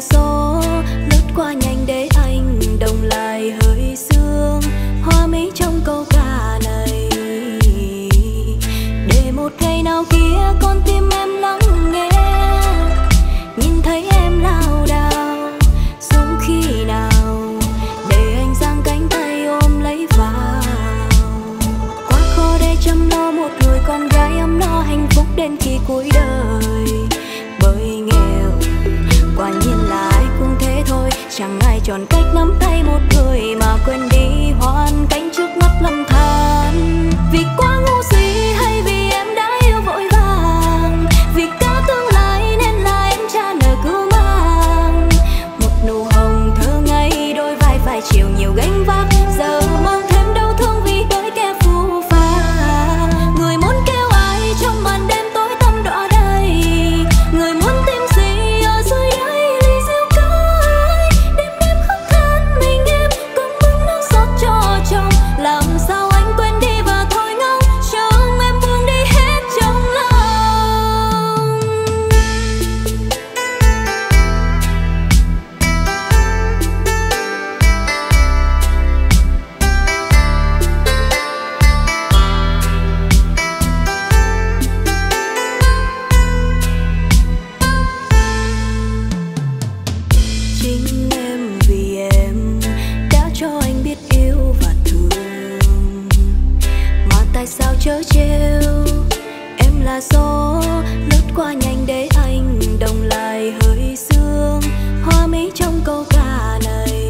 gió lướt qua nhanh để anh đồng lại hơi sương hoa mỹ trong câu ca này. Để một ngày nào kia con tim em lắng nghe, nhìn thấy em lao đao sống khi nào để anh giang cánh tay ôm lấy vào. Quá khó để chăm lo một người con gái ấm no hạnh phúc đến khi cuối đời. Bởi nghèo quả nhiên là ai cũng thế thôi, chẳng ai chọn cách nắm tay một người mà quên đi hoàn cảnh trước mắt lầm than. Vì quá ngu si hay vì em đã yêu vội vàng, vì cả tương lai nên là em cha nợ cứu mang. Một nụ hồng thơ ngây đôi vai phải chịu nhiều gánh vác, giờ mang thêm đau thương vì đôi kẻ phũ phàng. Người muốn kêu ai trong màn đêm tối tăm đọa đầy, người muốn tìm gì ở dưới đáy ly rượu cay. Đêm đêm khóc than mình em cơm bưng nước xót cho chồng, làm sao anh quên đi và thôi ngóng trông em buông đi hết trong lòng. Chính em vì em đã cho anh biết yêu và thương, mà tại sao chớ trêu em là gió lướt qua nhanh để anh đồng lại hơi sương hoa mỹ trong câu ca này.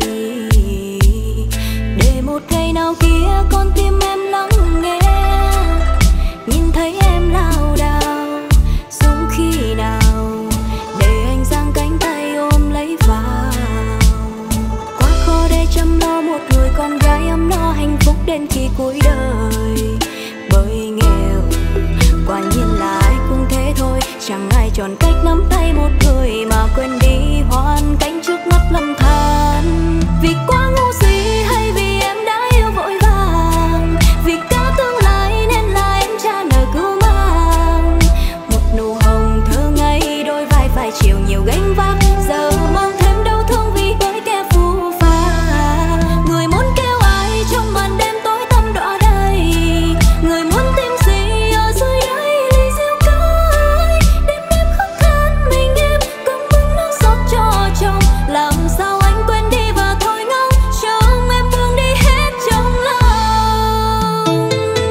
Để một ngày nào kia con tim em lắng nghe, nhìn thấy em lao đao sống khi nào để anh giang cánh tay ôm lấy vào. Quá khó để chăm lo một người con gái ấm no hạnh phúc đến khi cuối đời. Bởi nghèo quả nhiên là ai cũng thế thôi, chẳng ai chọn cách nắm tay một người mà quên đi hoàn cảnh trước mắt lầm than. Vì quá ngu si hay vì em đã yêu vội vàng, vì cả tương lai nên là em cha nợ cứu mang. Một nụ hồng thơ ngây đôi vai phải chịu nhiều gánh vác, giờ mang thêm đau thương vì đôi kẻ phũ phàng. Người muốn kêu ai trong màn đêm tối tăm đọa đầy, người muốn tìm gì ở dưới đáy ly rượu cay. Đêm đêm khóc than mình em cơm bưng nước xót cho chồng, làm sao anh quên đi và thôi ngóng trông em buông đi hết trong lòng.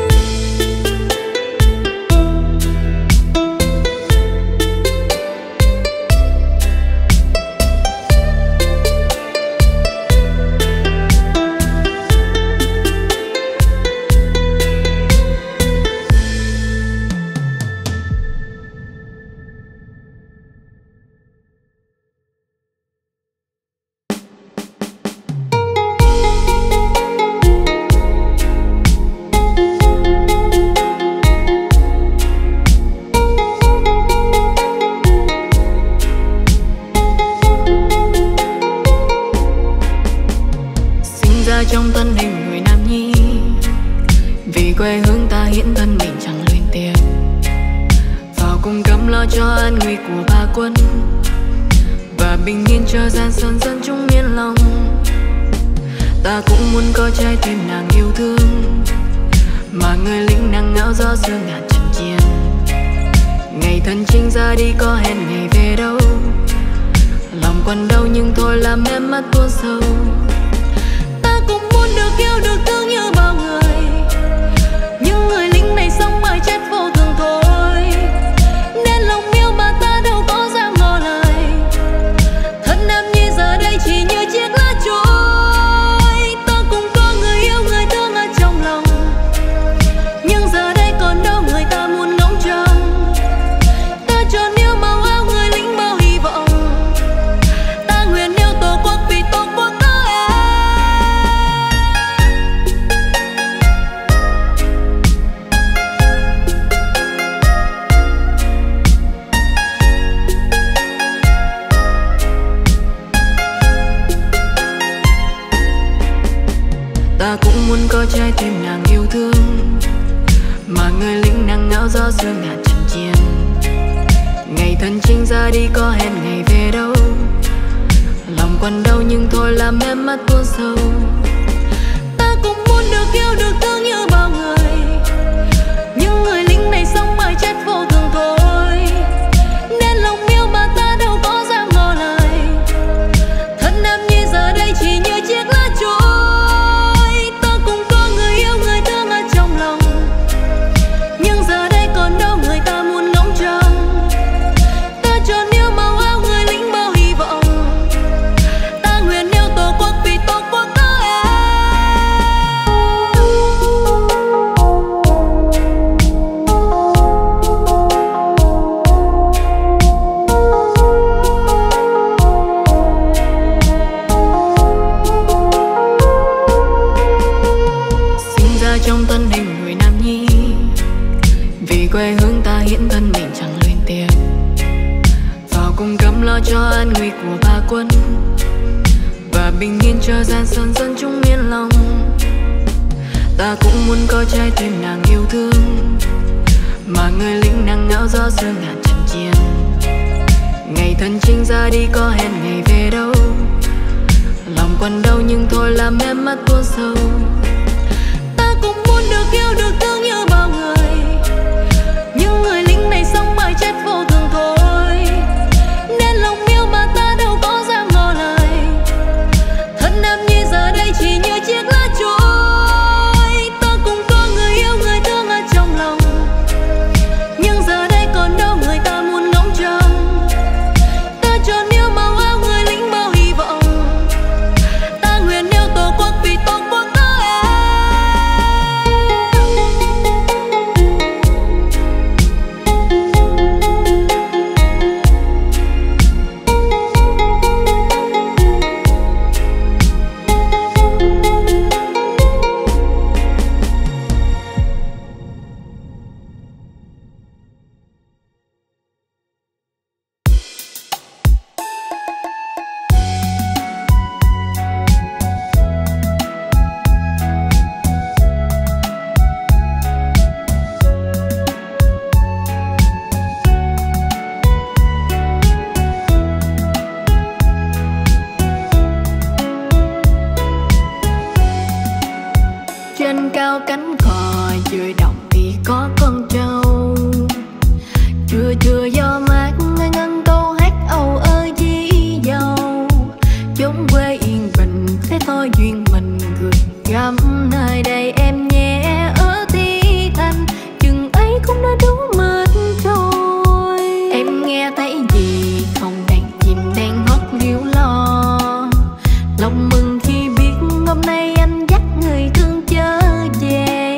Sinh ra trong thân hình người nam nhi, vì quê hương ta hiến thân mình chẳng luyện tiền, vào cùng cắm lo cho an nguy của ba quân, và bình yên cho gian sơn dân chúng yên lòng. Ta cũng muốn có trái tim nàng yêu thương, mà người lính nắng ngáo gió sương ngàn trận chiến. Ngày thân chinh ra đi có hẹn ngày về đâu, lòng còn đau nhưng thôi làm em mắt tuôn sâu. Ta cũng muốn được yêu được thương như bao người, nhưng người lính này sống bởi chết vô thường thôi, nên lòng yêu mà ta đâu có dám ngỏ lời. Thân em như giờ đây chỉ như chiếc lá trôi. Ta cũng có người yêu người thương ở trong lòng, nhưng giờ đây còn đâu người ta muốn ngóng trông. Ta tròn yêu màu áo người lính bao hy vọng, ta nguyện yêu tổ quốc vì tổ quốc ta em. Ta cũng muốn có trái tim nàng yêu thương, mà người lính nắng ngáo gió sương ngàn trận chiến. Ngày thân chinh ra đi có hẹn ngày về đâu, thôi làm em mắt buồn sầu. Ta cũng muốn được yêu được thương như bao người, nhưng người lính này sống mãi chết vô thường thôi. Nên lòng yêu mà ta đâu có dám ngỏ lời, thân em như giờ đây chỉ như chiếc lá trôi. Ta cũng có người yêu người thương ở trong lòng, nhưng giờ đây còn đâu người ta muốn ngóng trông. Ta tròn yêu màu áo người lính bao hy vọng, ta nguyện yêu tổ quốc vì tổ quốc có em. Sinh ra trong thân hình người Nam Nhi, vì quê hương ta hiến thân mình chẳng luyện tiền. Vào cung cấm lo cho an nguy của ba quân, và bình yên cho gian sơn dân chúng yên lòng. Ta cũng muốn có trái tim nàng yêu thương, mà người lính nắng áo gió sương ngàn trận chiến. Ngày thân chinh ra đi có hẹn ngày về đâu, lòng còn đau nhưng thôi làm em mắt buồn sầu. Ta cũng muốn được yêu được thương như bao người, nhưng người lính này sống mãi chết vô thường thôi. Nên lòng yêu mà ta đâu có dám ngỏ lời, thân em như giờ đây chỉ như chiếc lá trôi. Ta cũng có người yêu người thương ở trong lòng, nhưng giờ đây còn đâu người ta muốn ngóng trông. Ta tròn yêu màu áo người lính bao hy vọng, ta nguyện yêu tổ quốc vì tổ quốc có em. Trên cao cánh cò dưới đồng thì có con trâu, trưa trưa gió mát ngân ngân câu hát âu ơi dí dâu. Chốn quê yên bình thế thôi duyên mình gửi gắm nơi đây em nhé ở Thi Thành, chừng ấy cũng đã đủ mệt rồi. Em nghe thấy gì không đàn chim đang hót líu lo, lòng mừng khi biết hôm nay anh dắt người thương trở về.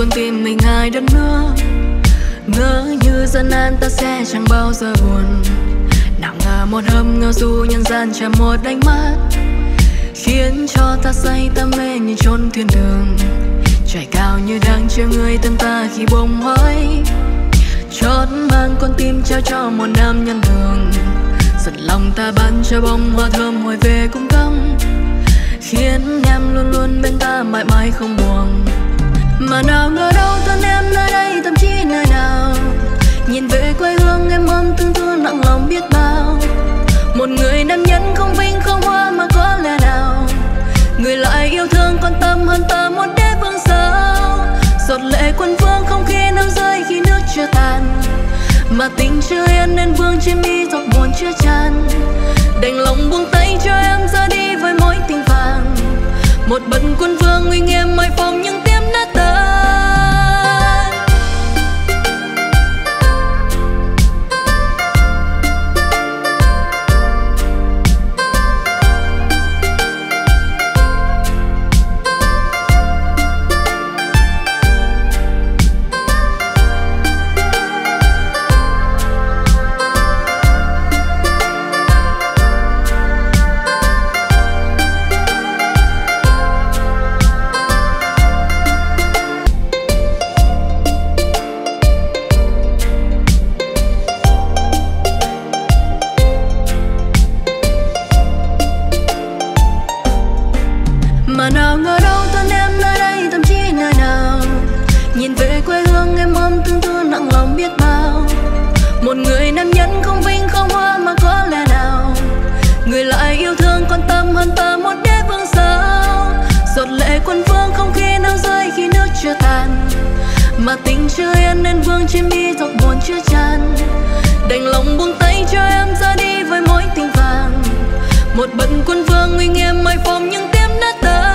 con tim mình hai đất nước. Ngỡ như gian nan ta sẽ chẳng bao giờ buồn, nào ngờ một hôm ngao du nhân gian chạm một ánh mắt, khiến cho ta say ta mê như chốn thiên đường. Trời cao như đang chờ người tên ta khi bông hói, chót mang con tim trao cho một nam nhân đường. Giật lòng ta ban cho bông hoa thơm hồi về cung cấp, khiến em luôn luôn bên ta mãi mãi không buồn. Mà nào ngờ đâu thân em nơi đây thậm chí nơi nào, nhìn về quê hương em ôm thương thương nặng lòng biết bao. Một người nam nhân không vinh không hoa mà có lẽ nào, người lại yêu thương quan tâm hơn ta một đế vương sao. Giọt lệ quân vương không khi nào rơi khi nước chưa tàn, mà tình chưa yên nên vương trên mi giọt buồn chưa tràn. Đành lòng buông tay cho em ra đi với mối tình vàng, một bậc quân vương uy nghiêm mây phong những tiếng nát tan. Mà nào ngờ đâu thân em nơi đây thậm chí nơi nào, nhìn về quê hương em ôm thương thương nặng lòng biết bao. Một người nam nhân không vinh không hoa mà có lẽ nào, người lại yêu thương quan tâm hơn ta một đế vương sao. Giọt lệ quân vương không khi nào rơi khi nước chưa tàn, mà tình chưa yên nên vương trên mi giọt buồn chưa tràn. Đành lòng buông tay cho em ra đi với mối tình vàng, một bậc quân vương uy nghiêm mây phong những tiếng nát tan.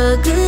giờ cứ